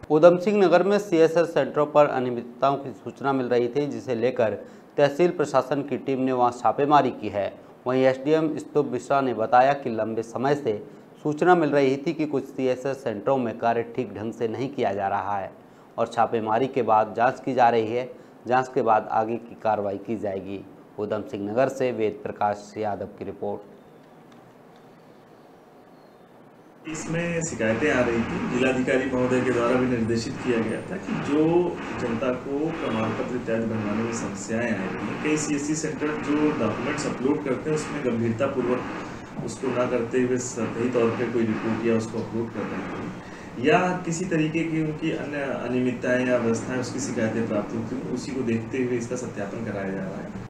उधम सिंह नगर में सीएसआर सेंटरों पर अनियमितताओं की सूचना मिल रही थी, जिसे लेकर तहसील प्रशासन की टीम ने वहां छापेमारी की है। वहीं एसडीएम स्तूप मिश्रा ने बताया कि लंबे समय से सूचना मिल रही थी कि कुछ सीएसआर सेंटरों में कार्य ठीक ढंग से नहीं किया जा रहा है और छापेमारी के बाद जांच की जा रही है। जांच के बाद आगे की कार्रवाई की जाएगी। उधम सिंह नगर से वेद प्रकाश यादव की रिपोर्ट। इसमें शिकायतें आ रही थी। जिलाधिकारी महोदय के द्वारा भी निर्देशित किया गया था कि जो जनता को प्रमाण पत्र इत्यादि बनवाने में समस्याएं आ रही हैं, कई सीएससी सेंटर जो डॉक्यूमेंट्स अपलोड करते हैं उसमें गंभीरतापूर्वक उसको ना करते हुए सही तौर पे कोई रिपोर्ट या उसको अपलोड कर रहे हैं या किसी तरीके की उनकी अन्य अनियमितताएं या व्यवस्थाएं उसकी शिकायतें प्राप्त होती हैं, उसी को देखते हुए इसका सत्यापन कराया जा रहा है।